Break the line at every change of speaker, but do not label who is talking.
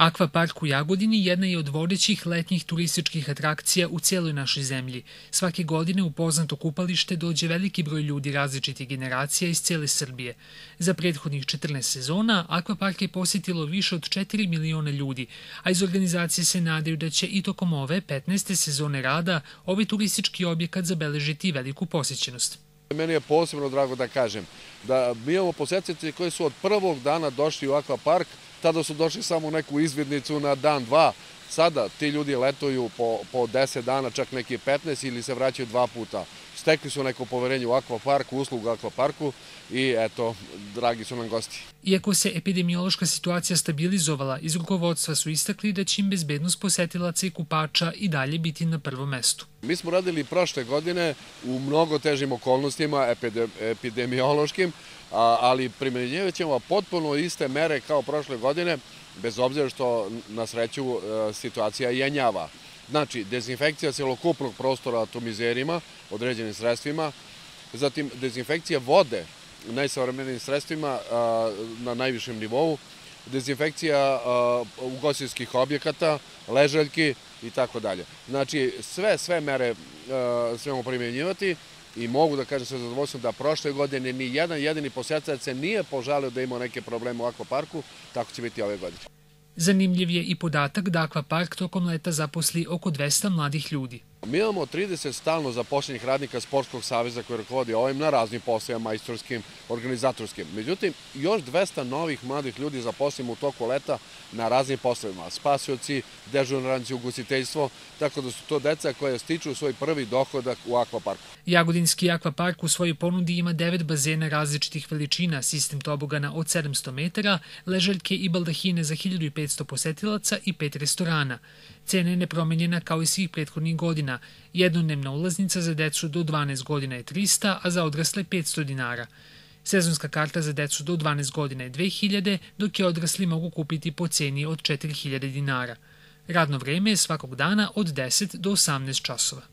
Akvapark u Jagodini jedna je od vodećih letnjih turističkih atrakcija u cijeloj našoj zemlji. Svake godine u poznato kupalište dođe veliki broj ljudi različitih generacija iz cijele Srbije. Za prethodnih 14 sezona Akvapark je posjetilo više od 4 miliona ljudi, a iz organizacije se nadaju da će i tokom ove 15. sezone rada ovaj turistički objekat zabeležiti veliku posjećenost.
Meni je posebno drago da kažem da mi imamo posjetitelje koji su od prvog dana došli u Akvapark. Tada su došli samo u neku izvidnicu na dan, dva. Sada ti ljudi letuju po 10 dana, čak neki 15 ili se vraćaju 2 puta. Stekli su neko poverenje u Akvaparku, uslugu u Akvaparku i eto, dragi su nam gosti.
Iako se epidemiološka situacija stabilizovala, iz rukovodstva su istakli da će im bezbednost posetilaca i kupača i dalje biti na prvom mestu.
Mi smo radili prošle godine u mnogo težim okolnostima epidemiološkim, ali primjenjivat ćemo potpuno iste mere kao prošle godine, bez obzira što na sreću situacija jenjava. Znači, dezinfekcija celokupnog prostora atomizerima, određenim sredstvima, zatim dezinfekcija vode najsavremenijim sredstvima na najvišem nivou, dezinfekcija ugostiteljskih objekata, ležaljki i tako dalje. Znači, sve mere ćemo primjenjivati i mogu da kažem sa zadovoljstvom da prošle godine ni jedan jedini posjetilac se nije požalio da ima neke probleme u Akvaparku, tako će biti ove godine.
Zanimljiv je i podatak da Akvapark tokom leta zaposli oko 200 mladih ljudi.
Mi imamo 30 stalno zaposlenih radnika Sportskog saveza koji rukovodi ovim na raznim poslovima, majstorskim, organizatorskim. Međutim, još 200 novih mladih ljudi zaposlimo u toku leta na raznim poslovima. Spasioci, dežurni radnici, ugostiteljstvo, tako da su to deca koja stiču svoj prvi dohodak u Akvaparku.
Jagodinski Akvapark u svojoj ponudi ima 9 bazena različitih veličina, sistem tobogana od 700 metara, ležaljke i baldahine za 1500 posetilaca i 5 restorana. Cena je nepromenjena kao i svih prethodnih godina. Jednodnevna ulaznica za decu do 12 godina je 300, a za odrasle 500 dinara. Sezonska karta za decu do 12 godina je 2000, dok je odrasli mogu kupiti po ceni od 4000 dinara. Radno vreme je svakog dana od 10 do 18 časova.